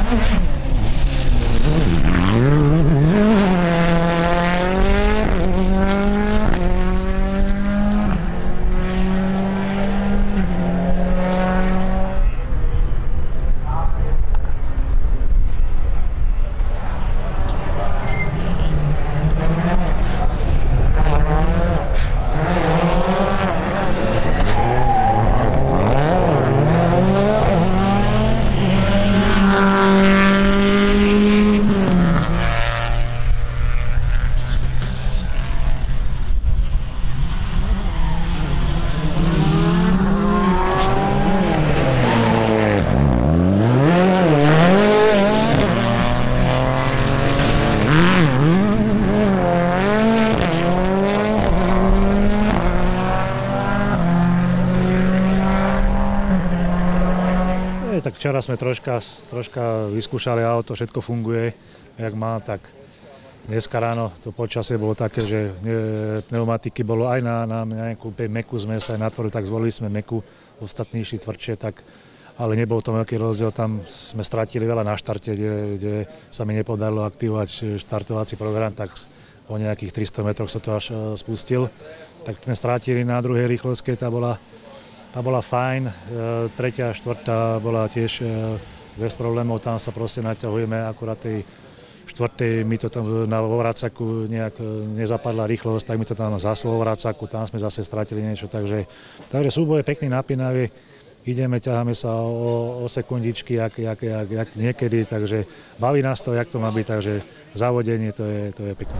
Tak včera sme troška vyskúšali auto, všetko funguje, jak má, tak dneska ráno to počasie bolo také, že pneumatiky bolo aj na nejakú mekú zmes, aj na tvrdú, tak zvolili sme mekú, ostatní išli tvrdšie, tak, ale nebol to veľký rozdiel, tam sme stratili veľa na štarte, kde sa mi nepodarilo aktivovať štartovací program, tak po nejakých 300 metroch sa to až spustil, tak sme strátili na druhej rýchlosti, tá bola fajn, tretia a štvrtá bola tiež bez problémov, tam sa proste naťahujeme, akurát tej štvrtej mi to tam na Vracaku nejak nezapadla rýchlosť, tak mi to tam zaslo vo Vracaku, tam sme zase stratili niečo, takže súboj je pekný, napínavý, ideme, ťaháme sa o sekundičky, jak niekedy, takže baví nás to, jak to má byť, takže závodenie to je pekné.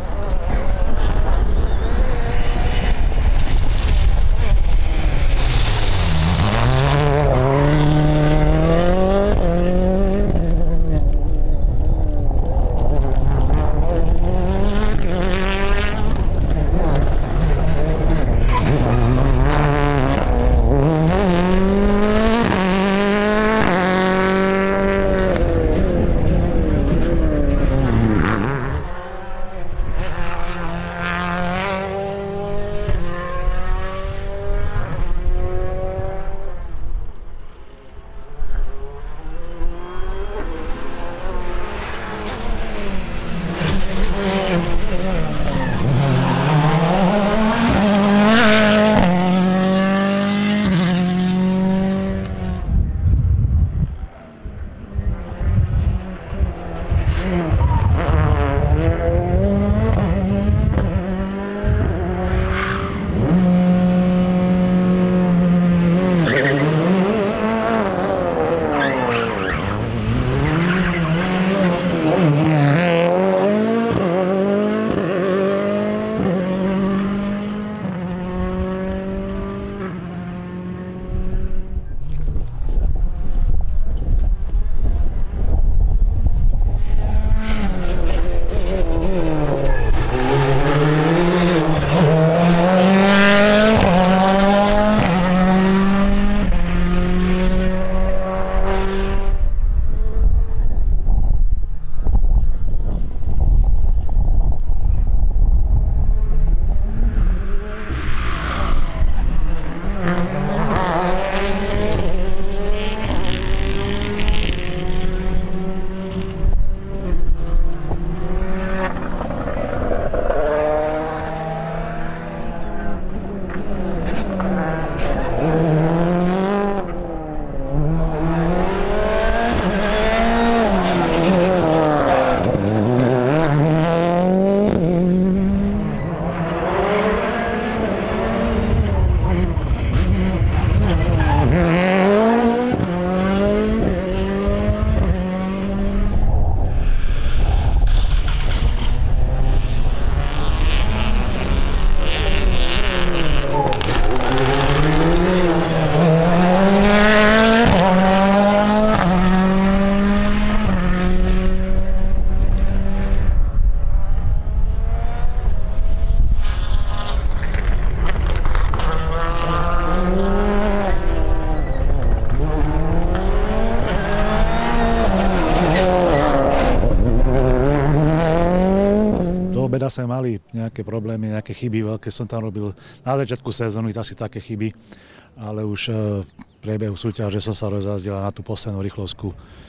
obeda sme mali nejaké problémy, nejaké chyby, veľké som tam robil na začiatku sezóny, asi také chyby, ale už v priebehu súťaže som sa rozjazdil na tú poslednú rýchlosku.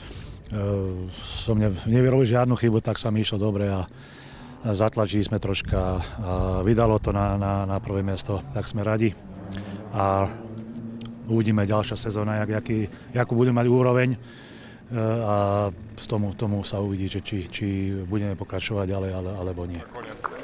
som nevyrobil žiadnu chybu, tak sa mi išlo dobre a zatlačili sme troška a vydalo to na prvé miesto, tak sme radi. A uvidíme ďalšia sezóna, jakú budeme mať úroveň a z tomu sa uvidí, či budeme pokračovať ďalej, alebo nie.